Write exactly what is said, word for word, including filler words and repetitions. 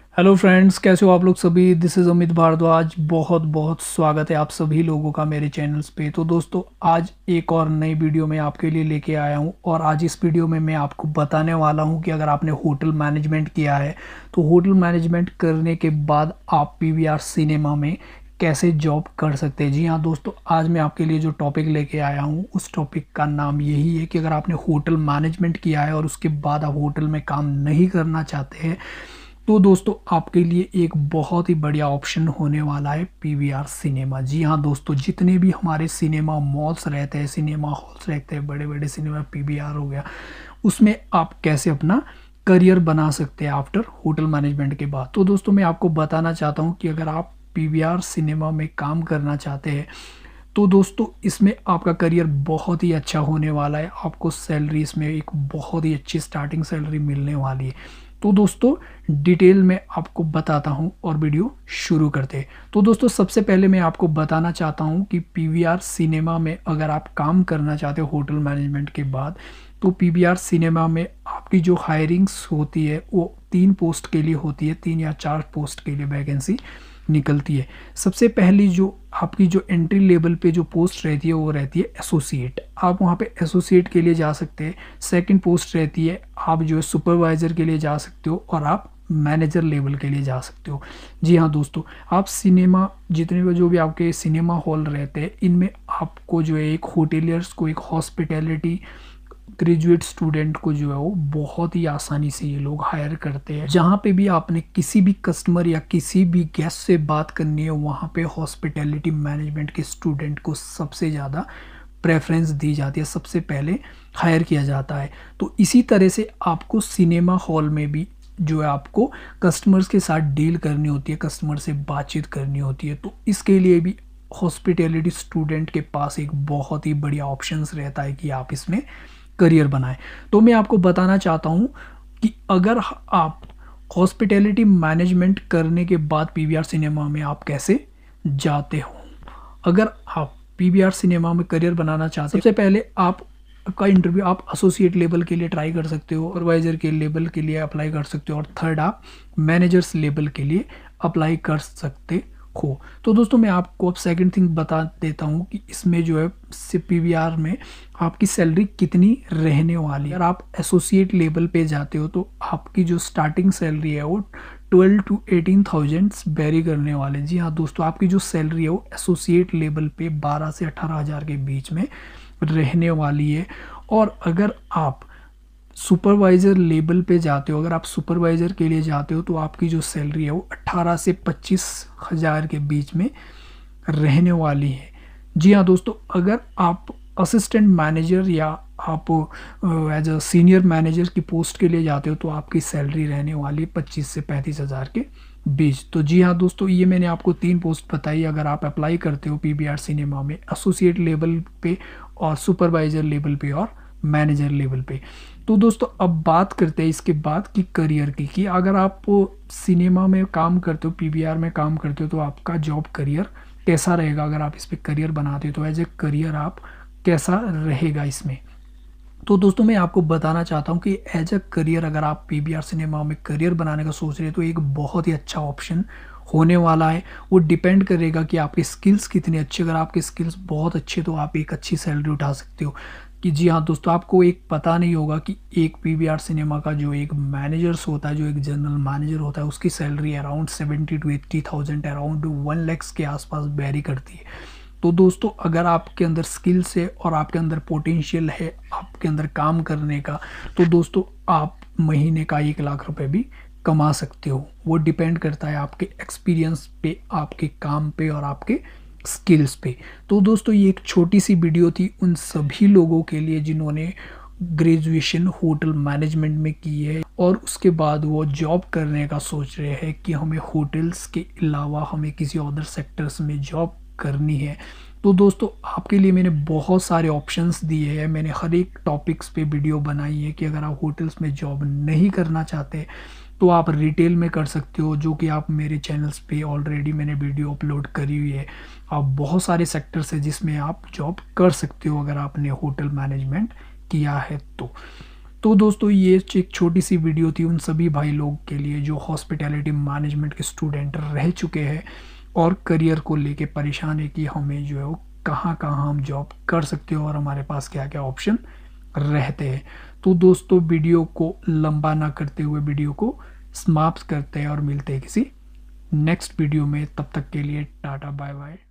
Hello friends, कैसे हो आप लोग सभी। This is Amit Bhardwaj. बहुत बहुत स्वागत है आप सभी लोगों का मेरे चैनल्स पे। तो दोस्तों, आज एक और नई वीडियो मैं आपके लिए लेके आया हूँ और आज इस वीडियो में मैं आपको बताने वाला हूँ कि अगर आपने होटल मैनेजमेंट किया है तो होटल मैनेजमेंट करने के बाद आप पीवीआर सिनेमा में कैसे जॉब कर सकते हैं। जी हाँ दोस्तों, आज मैं आपके लिए जो टॉपिक लेके आया हूँ उस टॉपिक का नाम यही है कि अगर आपने होटल मैनेजमेंट किया है और उसके बाद आप होटल में काम नहीं करना चाहते हैं तो दोस्तों आपके लिए एक बहुत ही बढ़िया ऑप्शन होने वाला है पीवीआर सिनेमा। जी हाँ दोस्तों, जितने भी हमारे सिनेमा मॉल्स रहते हैं, सिनेमा हॉल्स रहते हैं, बड़े बड़े सिनेमा, पीवीआर हो गया, उसमें आप कैसे अपना करियर बना सकते हैं आफ्टर होटल मैनेजमेंट के बाद। तो दोस्तों मैं आपको बताना चाहता हूँ कि अगर आप पीवीआर सिनेमा में काम करना चाहते हैं तो दोस्तों इसमें आपका करियर बहुत ही अच्छा होने वाला है। आपको सैलरी इसमें एक बहुत ही अच्छी स्टार्टिंग सैलरी मिलने वाली है। तो दोस्तों डिटेल में आपको बताता हूं और वीडियो शुरू करते हैं। तो दोस्तों सबसे पहले मैं आपको बताना चाहता हूं कि पीवीआर सिनेमा में अगर आप काम करना चाहते हो होटल मैनेजमेंट के बाद तो पीवीआर सिनेमा में आपकी जो हायरिंग्स होती है वो तीन पोस्ट के लिए होती है, तीन या चार पोस्ट के लिए वैकेंसी निकलती है। सबसे पहली जो आपकी जो एंट्री लेवल पे जो पोस्ट रहती है वो रहती है एसोसिएट। आप वहाँ पे एसोसिएट के लिए जा सकते हैं। सेकंड पोस्ट रहती है आप जो है सुपरवाइज़र के लिए जा सकते हो और आप मैनेजर लेवल के लिए जा सकते हो। जी हाँ दोस्तों, आप सिनेमा जितने भी जो भी आपके सिनेमा हॉल रहते हैं इनमें आपको जो है एक होटेलियर्स को, एक हॉस्पिटैलिटी ग्रेजुएट स्टूडेंट को जो है वो बहुत ही आसानी से ये लोग हायर करते हैं। जहाँ पे भी आपने किसी भी कस्टमर या किसी भी गेस्ट से बात करनी है वहाँ पे हॉस्पिटैलिटी मैनेजमेंट के स्टूडेंट को सबसे ज़्यादा प्रेफरेंस दी जाती है, सबसे पहले हायर किया जाता है। तो इसी तरह से आपको सिनेमा हॉल में भी जो है आपको कस्टमर्स के साथ डील करनी होती है, कस्टमर से बातचीत करनी होती है। तो इसके लिए भी हॉस्पिटैलिटी स्टूडेंट के पास एक बहुत ही बढ़िया ऑप्शंस रहता है कि आप इसमें करियर बनाएं। तो मैं आपको बताना चाहता हूं कि अगर आप हॉस्पिटैलिटी मैनेजमेंट करने के बाद पीवीआर सिनेमा में आप कैसे जाते हो। अगर आप पीवीआर सिनेमा में करियर बनाना चाहते हैं सबसे पहले आप का इंटरव्यू आप एसोसिएट लेवल के लिए ट्राई कर सकते हो, सुपरवाइजर के लेवल के लिए अप्लाई कर सकते हो और थर्ड आप मैनेजर्स लेवल के लिए अप्लाई कर सकते हो। तो दोस्तों मैं आपको अब सेकंड थिंग बता देता हूँ कि इसमें जो है पीवीआर में आपकी सैलरी कितनी रहने वाली है। अगर आप एसोसिएट लेवल पे जाते हो तो आपकी जो स्टार्टिंग सैलरी है वो twelve to eighteen thousand vary करने वाले। जी हाँ दोस्तों, आपकी जो सैलरी है वो एसोसिएट लेवल पे बारह से अठारह हज़ार के बीच में रहने वाली है। और अगर आप सुपरवाइज़र लेवल पे जाते हो, अगर आप सुपरवाइज़र के लिए जाते हो तो आपकी जो सैलरी है वो अठारह से पच्चीस हज़ार के बीच में रहने वाली है। जी हाँ दोस्तों, अगर आप असिस्टेंट मैनेजर या आप एज अ सीनियर मैनेजर की पोस्ट के लिए जाते हो तो आपकी सैलरी रहने वाली है पच्चीस से पैंतीस हज़ार के बीच। तो जी हाँ दोस्तों, ये मैंने आपको तीन पोस्ट बताई। अगर आप अप्लाई करते हो पीवीआर सिनेमा में एसोसिएट लेवल पे और सुपरवाइज़र लेवल पे और मैनेजर लेवल पे। तो दोस्तों अब बात करते हैं इसके बाद की करियर की, कि अगर आप सिनेमा में काम करते हो, पीवीआर में काम करते हो तो आपका जॉब करियर कैसा रहेगा। अगर आप इस पर करियर बनाते हो तो एज ए करियर आप कैसा रहेगा इसमें। तो दोस्तों मैं आपको बताना चाहता हूँ कि एज अ करियर अगर आप पीवीआर सिनेमा में करियर बनाने का सोच रहे हैं तो एक बहुत ही अच्छा ऑप्शन होने वाला है। वो डिपेंड करेगा कि आपके स्किल्स कितने अच्छे। अगर आपके स्किल्स बहुत अच्छे तो आप एक अच्छी सैलरी उठा सकते हो। कि जी हाँ दोस्तों, आपको एक पता नहीं होगा कि एक पीवीआर सिनेमा का जो एक मैनेजर्स होता है, जो एक जनरल मैनेजर होता है, उसकी salary around seventy two eighty thousand around one lakhs के आसपास वेरी करती है। तो दोस्तों अगर आपके अंदर स्किल्स है और आपके अंदर पोटेंशियल है आपके अंदर काम करने का तो दोस्तों आप महीने का एक लाख रुपए भी कमा सकते हो। वो डिपेंड करता है आपके एक्सपीरियंस पे, आपके काम पे और आपके स्किल्स पे। तो दोस्तों ये एक छोटी सी वीडियो थी उन सभी लोगों के लिए जिन्होंने ग्रेजुएशन होटल मैनेजमेंट में की है और उसके बाद वो जॉब करने का सोच रहे हैं कि हमें होटल्स के अलावा हमें किसी अदर सेक्टर्स में जॉब करनी है। तो दोस्तों आपके लिए मैंने बहुत सारे ऑप्शंस दिए हैं। मैंने हर एक टॉपिक्स पे वीडियो बनाई है कि अगर आप होटल्स में जॉब नहीं करना चाहते तो आप रिटेल में कर सकते हो, जो कि आप मेरे चैनल्स पे ऑलरेडी मैंने वीडियो अपलोड करी हुई है। आप बहुत सारे सेक्टर्स हैं जिसमें आप जॉब कर सकते हो अगर आपने होटल मैनेजमेंट किया है तो। तो दोस्तों ये एक छोटी सी वीडियो थी उन सभी भाई लोग के लिए जो हॉस्पिटैलिटी मैनेजमेंट के स्टूडेंट रह चुके हैं और करियर को लेके परेशान है कि हमें जो है वो कहाँ कहाँ हम जॉब कर सकते हो और हमारे पास क्या क्या ऑप्शन रहते हैं। तो दोस्तों वीडियो को लंबा ना करते हुए वीडियो को समाप्त करते हैं और मिलते हैं किसी नेक्स्ट वीडियो में। तब तक के लिए टाटा बाय बाय।